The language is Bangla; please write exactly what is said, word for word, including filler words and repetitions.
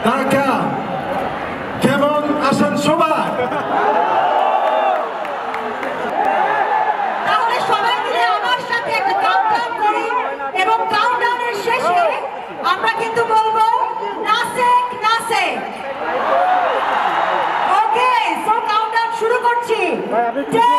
ঢাকা কেমন আছেন সবাই? তাহলে সবাই মিলে আমার সাথে একটা কাউন্টডাউন করি এবং কাউন্টডাউনের শেষে আমরা কিন্তু বলবো নাসেক নাসেক। ওকে, সো কাউন্টডাউন শুরু করছি।